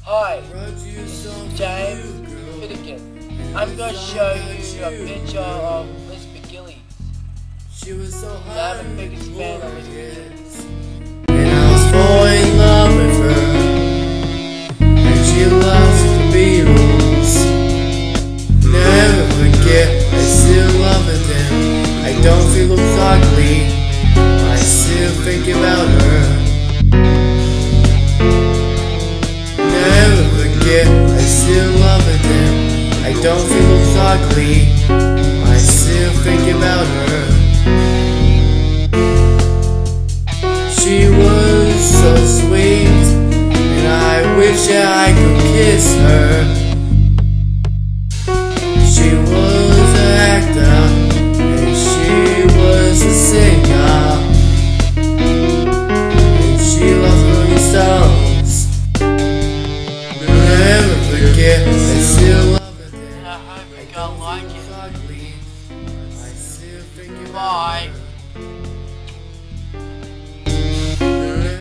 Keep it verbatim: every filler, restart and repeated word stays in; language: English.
Hi, this is James Finnigan. I'm going to show you a picture of Elizabeth Gillies. I'm the biggest fan of Elizabeth Gillies. And I was falling in love with her, and she loves the Beatles. Never forget, I still love them. I don't feel ugly, I still think about her. Never forget, I still love them. I don't feel ugly, I still think about her. She was so sweet, and I wish that I could kiss her. She was an actor, and she was a singer, and she loved Rolling Stones. Never forget, I still love her. And I hope you guys like it. I still think about Bye. her.